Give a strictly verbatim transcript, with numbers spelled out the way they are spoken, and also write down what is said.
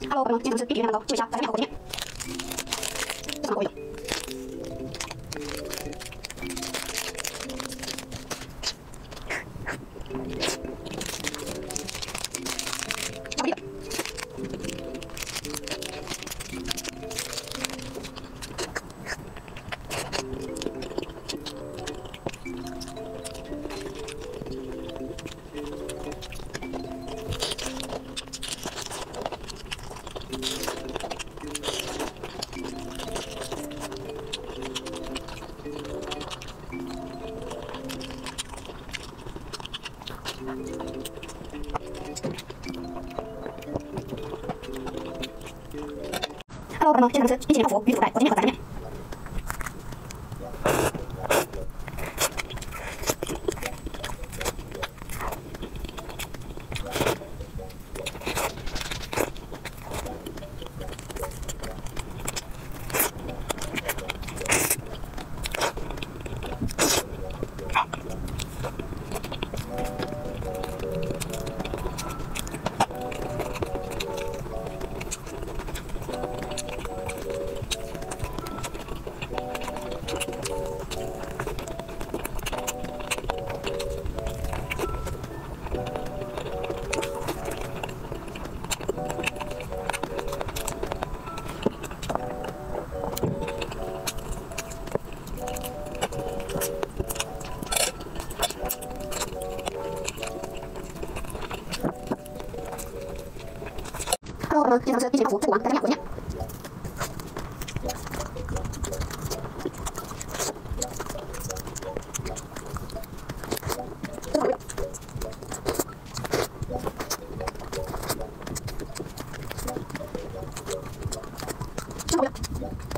Hello，朋友们，今天是一比零蛋糕，试一下，在这面好口里面，非常过瘾的。巧克力的。Hello，朋友们，现在是冰淇淋泡芙、鱼子腐败，我今天可在里面。Hello，朋友们，现在是冰淇淋泡芙、复古王，在这面我今天。真好味。